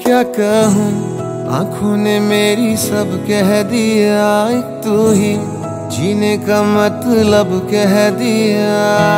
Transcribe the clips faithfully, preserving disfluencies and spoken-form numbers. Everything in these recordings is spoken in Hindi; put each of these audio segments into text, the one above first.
क्या कहूँ, आँखों ने मेरी सब कह दिया, एक तू ही जीने का मतलब कह दिया।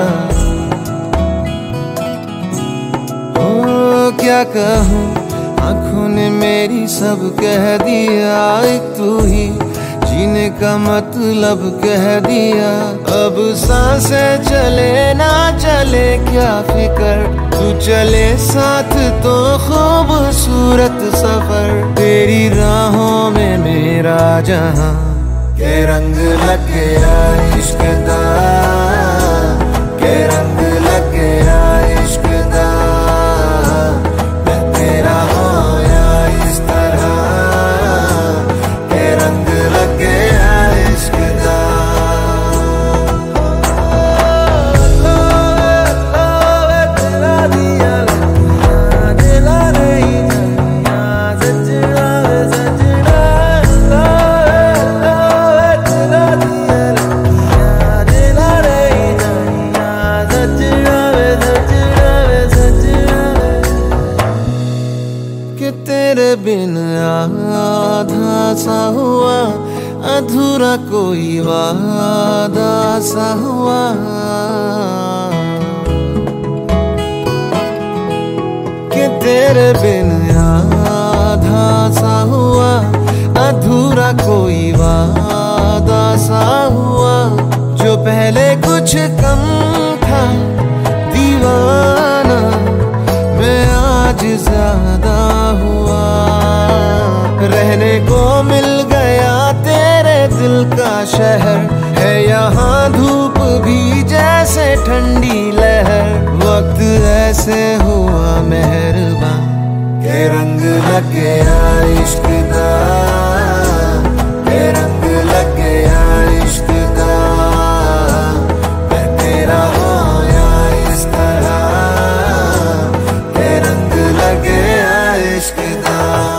ओ क्या कहूँ, आँखों ने मेरी सब कह दिया, एक तू ही जीने का मतलब कह दिया। अब सांसें चले ना चले क्या फिकर, तू चले साथ तो खूबसूरत सफर। तेरी राहों में मेरा जहां के रंग लग गया इश्क दा, के रंग लग गया इश्क दा। मैं तेरा होया इस तरह, के रंग लग गया इश्क दा। तेरे बिन आधा सा हुआ, अधूरा कोई वादा सा हुआ। कि तेरे बिन आधा सा हुआ, अधूरा कोई वादा सा हुआ। जो पहले कुछ कम था दीवाना, मैं आज ज्यादा हुआ। रहने को मिल गया तेरे दिल का शहर, है यहाँ धूप भी जैसे ठंडी लहर। वक्त ऐसे हुआ मेहरबान, के रंग लग गया इश्क दा, के रंग लग गया इश्क दा। मैं तेरा होया इस तरह, के रंग लग गया इश्क दा।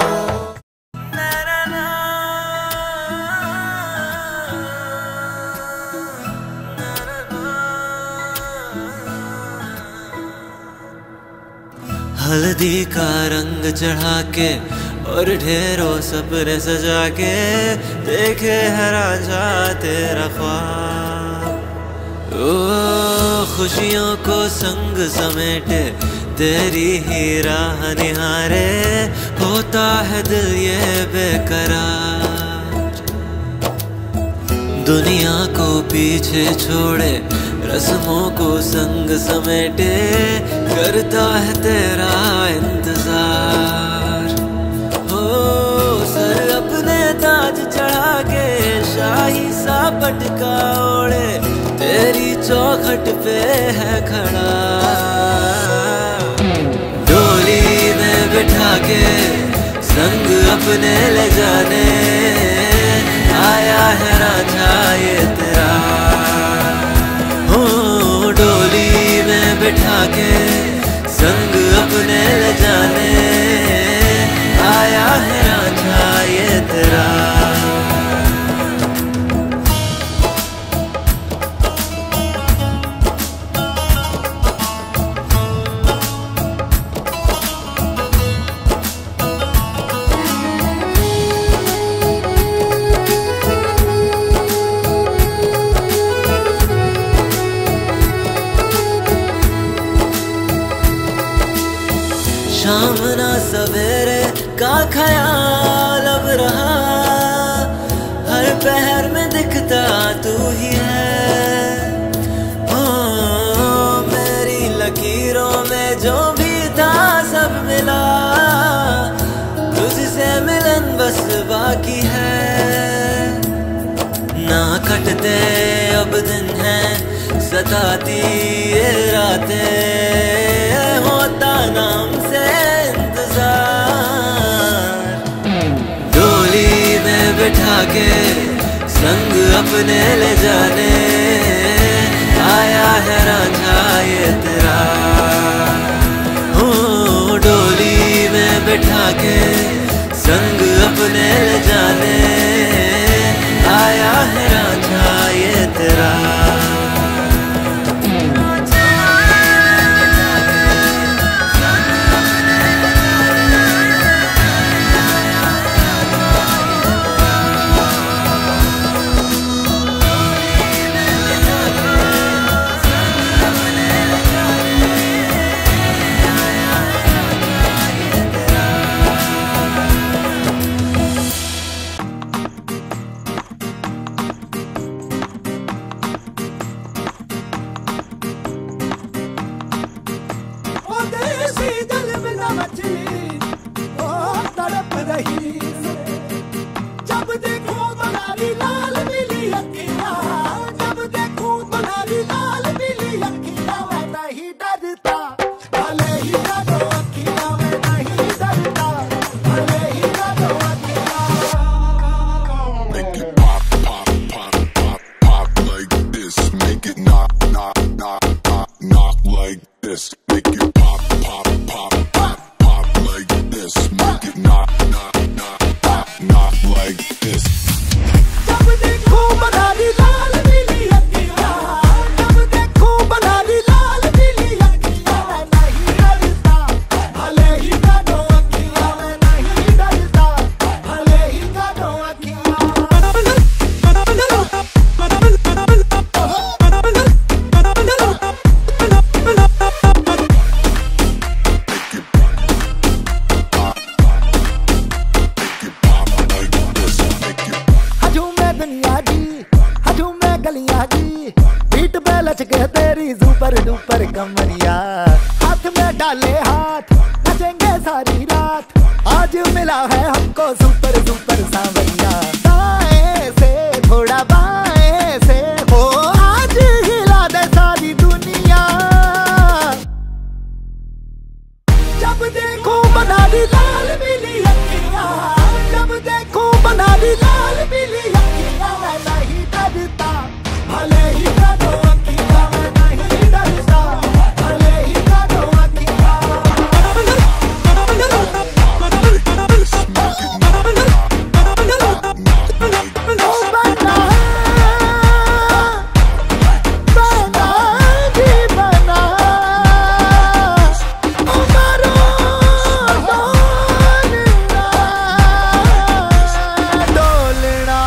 हल्दी का रंग चढ़ा के और ढेरों सपने सजा के, देखे है राजा तेरा ख्वाब। ओ खुशियों को संग समेटे तेरी ही राह निहारे, होता है दिल ये बेकरार। दुनिया को पीछे छोड़े रस्मों को संग समेटे, करता है तेरा इंतजार। हो सर अपने ताज चढ़ा के शाही सा पटका ओढ़े, तेरी चौखट पे है खड़ा। डोली में बिठा के संग अपने ले जाने, आया है राजा ये तेरा। डोली में बिठा के संग अपने ले जाने, आया है राजा ये तेरा। शाम ना सवेरे का ख्याल अब रहा, हर पहर में दिखता तू ही है। हो मेरी लकीरों में जो भी था सब मिला, तुझसे मिलन बस बाकी है। ना कटते अब दिन है सताती ये रातें, होता नाम से इंतजार। डोली में बिठा के संग अपने ले जाने, आया है राजा ये तेरा। हो डोली में बिठा के संग अपने ले जाने, आया है राजा ये तेरा। डाले हाथ, नचेंगे सारी रात। आज मिला है हमको सुपर सुपर सांवरिया। दाएं से थोड़ा बाएं से हो, आज हिला दे सारी दुनिया। जब देखो बना दी लाल पीली अखियां, जब देखो बना दी लाल पीली अखियां। मैं नहीं डरता भले ही काटो अखियां, मैं नहीं डरता भले ही काटो अखियां। ओ बना बना जी बना, ओ मारो डोलना डोलना।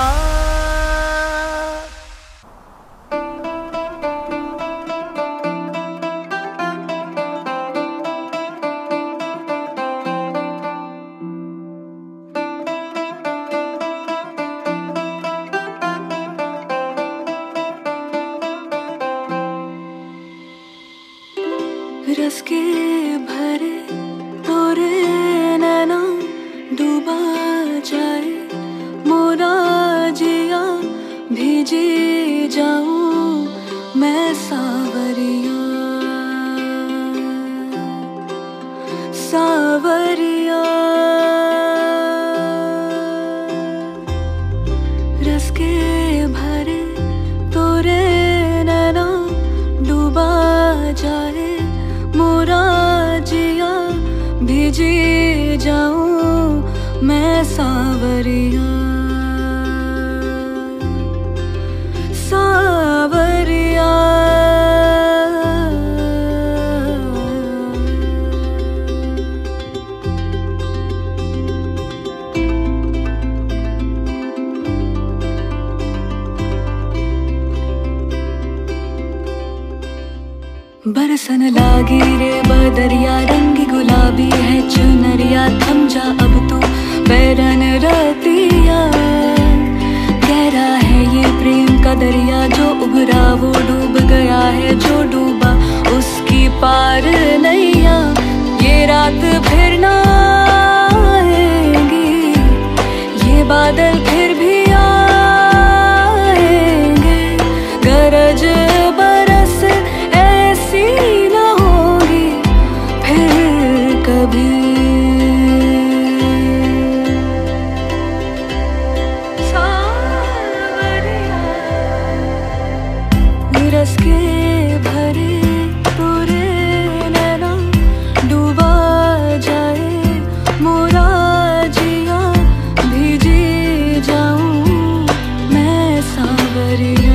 रस के भरे तोरे नैना, डूबा जाए मोरा जिया। भीजी जाऊं मैं सावरिया सावरिया। रस के भरे तोरे नैना, डूबा जाए मोरा जिया। भीजी जाऊं मैं सावरिया सावरिया। बरसन लागी रे बदरिया, रंगी गुलाबी है चुनरिया। थम जा अब तू बैरन रतिया, गहरा है ये प्रेम का दरिया। जो उभरा वो डूब गया है, जो डूबा उसकी पार नैया। ये रात फिर ना आएगी, ये बादल फिर भी आएंगे। गरज बरस ऐसी न होगी फिर कभी। सावरिया रस के भरे तोरे नैना, डूबा जाए मोरा जिया। भीजी जाऊं मैं सावरिया।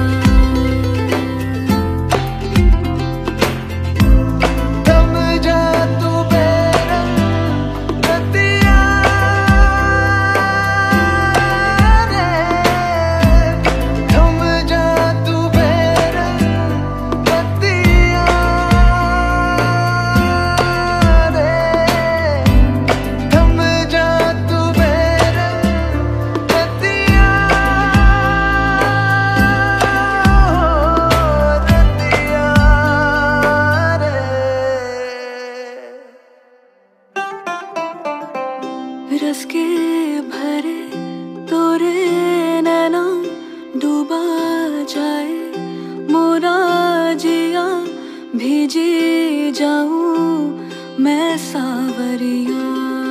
थम जा तू बेरंग रतिया रे, थम जा तू बेरंग रतिया रे, थम जा तू बेरंग रतिया रतिया रे। रस के भरे तोरे नैना, डूबा जाए मोरा जिया। भीजी जाऊं मैं सावरिया